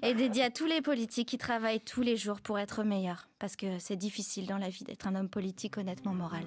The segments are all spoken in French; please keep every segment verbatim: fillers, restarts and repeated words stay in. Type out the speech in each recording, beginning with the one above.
Et dédié à tous les politiques qui travaillent tous les jours pour être meilleurs. Parce que c'est difficile dans la vie d'être un homme politique honnêtement moral.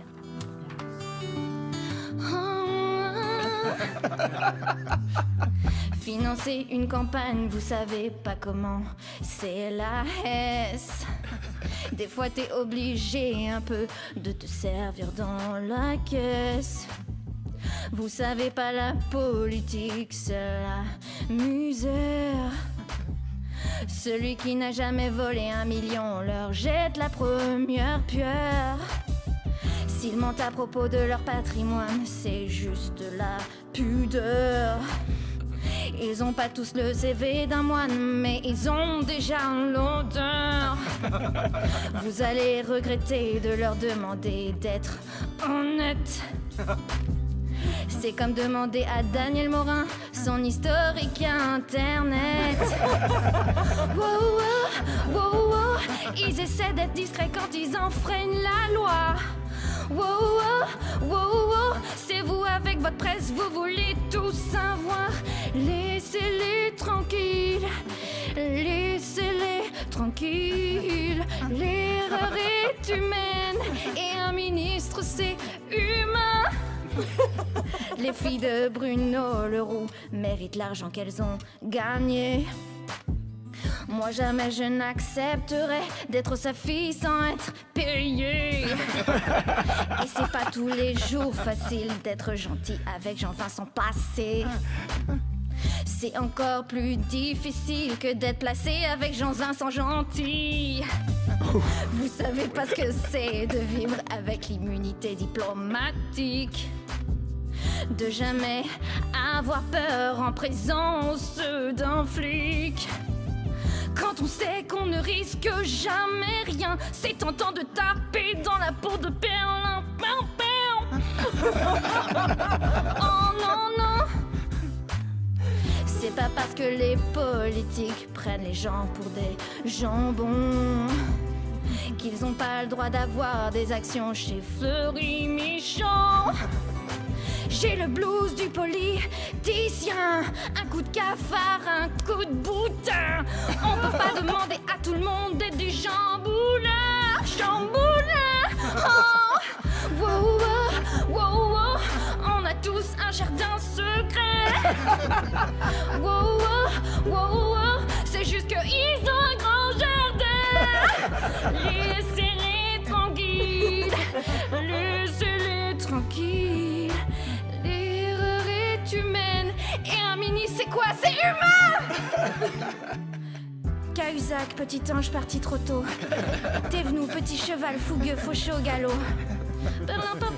Financer une campagne, vous savez pas comment, c'est la hesse. Des fois t'es obligé un peu de te servir dans la caisse. Vous savez pas, la politique, c'est la misère. Celui qui n'a jamais volé un million leur jette la première pierre. S'ils mentent à propos de leur patrimoine, c'est juste la pudeur. Ils ont pas tous le C V d'un moine, mais ils ont déjà l'odeur. Vous allez regretter de leur demander d'être honnête. C'est comme demander à Daniel Morin son historique internet. Wow, wow, wow, wow. Ils essaient d'être discrets quand ils enfreignent la loi. Wow, wow, wow, wow. C'est vous avec votre presse, vous voulez tout savoir. Laissez-les tranquilles, laissez-les tranquilles. L'erreur est humaine et un ministre c'est humain. Les filles de Bruno Leroux méritent l'argent qu'elles ont gagné. Moi jamais je n'accepterai d'être sa fille sans être payée. Et c'est pas tous les jours facile d'être gentil avec Jean-Vincent Passé. C'est encore plus difficile que d'être placé avec Jean-Vincent Gentil. Vous savez pas ce que c'est de vivre avec l'immunité diplomatique. De jamais avoir peur en présence d'un flic. Quand on sait qu'on ne risque jamais rien, c'est tentant de taper dans la peau de Perlin. Oh non, non. C'est pas parce que les politiques prennent les gens pour des jambons qu'ils ont pas le droit d'avoir des actions chez Fleury Michon. J'ai le blues du politicien, un coup de cafard, un coup de boutin. On peut pas demander à tout le monde d'être des chambouleurs, chambouleurs. Oh, wow, wow, wow, wow. On a tous un jardin secret. Wow, wow, wow, wow. C'est juste qu'ils ont un grand jardin. Laissez-les tranquilles, laissez-les tranquilles. Humaine. Et un mini, c'est quoi? C'est humain. Cahuzac, petit ange parti trop tôt. Thévenoud, petit cheval fougueux, fauché au galop.